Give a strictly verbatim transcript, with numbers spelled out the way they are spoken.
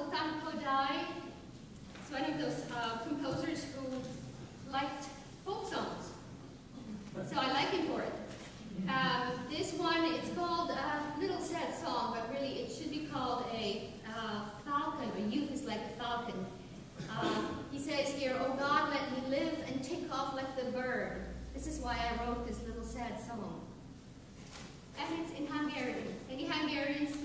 Sultan Kodaly is one of those uh, composers who liked folk songs. So I like him for it. Um, this one, it's called a little sad song, but really it should be called a uh, falcon, or youth is like a falcon. Uh, he says here, "Oh God, let me live and take off like the bird." This is why I wrote this little sad song. And it's in Hungarian. Any Hungarians